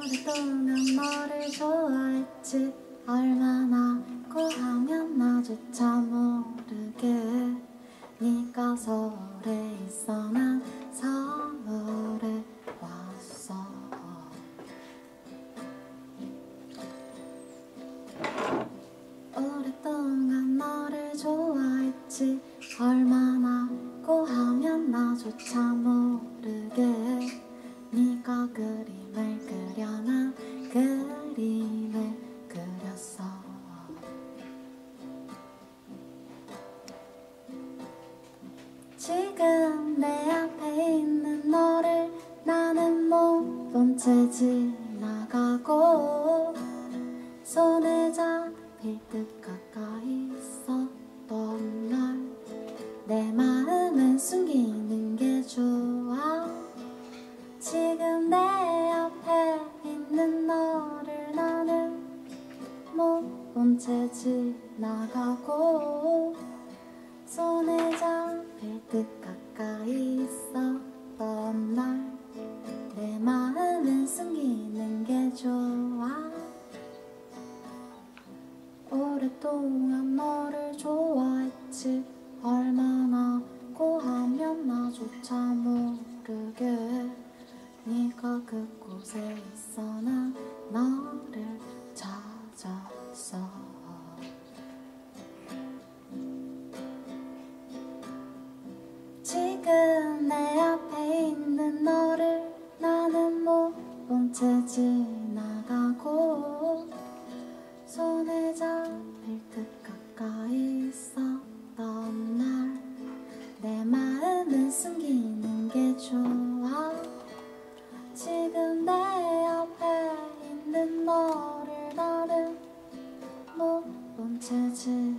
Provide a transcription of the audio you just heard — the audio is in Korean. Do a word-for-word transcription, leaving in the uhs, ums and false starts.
오랫동안 너를 좋아했지. 얼마나 고하면 나조차 모르게. 네가 서울에 있어 난 서울에 왔어. 오랫동안 너를 좋아했지. 얼마나 고하면 나조차 모르게. 네가 그림을 그려 난 그림을 그렸어. 지금 내 앞에 있는 너를 나는 못 본 채 지나가고, 손에 잡힐 듯 가까이 있었던 날 내 마음은 숨기는 게 좋아. 지금 내 앞에 있는 너를 나는 못 본 채 지나가고, 손에 잡힐 듯 가까이 있었던 날 내 마음은 숨기는 게 좋아. 오랫동안 너를 좋아했지. 얼마나 고하면 나조차 모르게. 네가 그곳에 있어 난 너를 찾았어. 지금 내 앞에 있는 너를 나는 못 본 채 지나가고, 손에 잡힐 듯 가까이 있었던 날 내 마음은 숨기는 게 좋아. 지금 내 앞에 있는 너를 나는 못 본 채 지나가고,